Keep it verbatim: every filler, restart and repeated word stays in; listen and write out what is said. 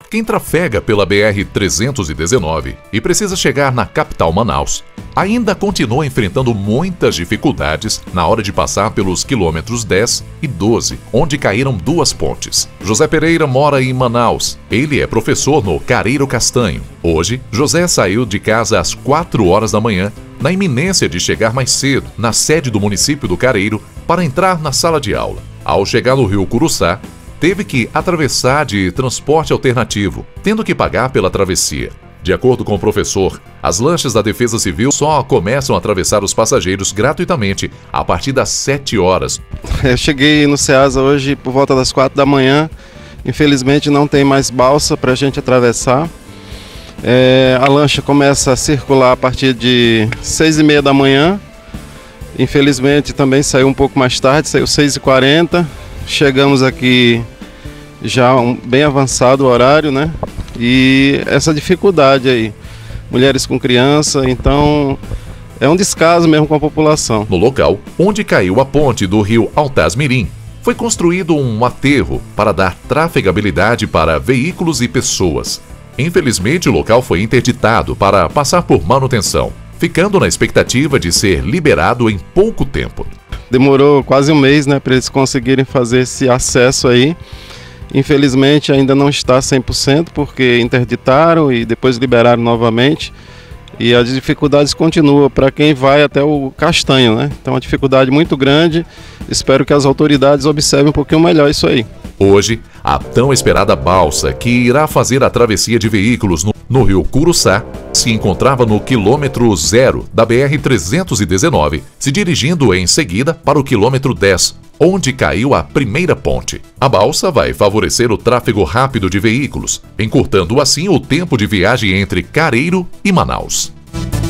Quem trafega pela B R trezentos e dezenove e precisa chegar na capital Manaus, ainda continua enfrentando muitas dificuldades na hora de passar pelos quilômetros dez e doze, onde caíram duas pontes. José Pereira mora em Manaus. Ele é professor no Careiro Castanho. Hoje, José saiu de casa às quatro horas da manhã, na iminência de chegar mais cedo, na sede do município do Careiro, para entrar na sala de aula. Ao chegar no rio Curuçá, teve que atravessar de transporte alternativo, tendo que pagar pela travessia. De acordo com o professor, as lanchas da Defesa Civil só começam a atravessar os passageiros gratuitamente a partir das sete horas. Eu cheguei no Ceasa hoje por volta das quatro da manhã. Infelizmente não tem mais balsa para a gente atravessar. É, a lancha começa a circular a partir de seis e meia da manhã. Infelizmente também saiu um pouco mais tarde, saiu seis e quarenta. Chegamos aqui já um, bem avançado o horário, né? E essa dificuldade aí, mulheres com criança, então é um descaso mesmo com a população. No local onde caiu a ponte do rio Altaz Mirim, foi construído um aterro para dar trafegabilidade para veículos e pessoas. Infelizmente, o local foi interditado para passar por manutenção, ficando na expectativa de ser liberado em pouco tempo. Demorou quase um mês, né, para eles conseguirem fazer esse acesso aí. Infelizmente ainda não está cem por cento porque interditaram e depois liberaram novamente. E as dificuldades continuam para quem vai até o Castanho, né? Então uma dificuldade muito grande. Espero que as autoridades observem um pouquinho melhor isso aí. Hoje, a tão esperada balsa que irá fazer a travessia de veículos no, no rio Curuçá se encontrava no quilômetro zero da B R trezentos e dezenove, se dirigindo em seguida para o quilômetro dez, onde caiu a primeira ponte. A balsa vai favorecer o tráfego rápido de veículos, encurtando assim o tempo de viagem entre Careiro e Manaus.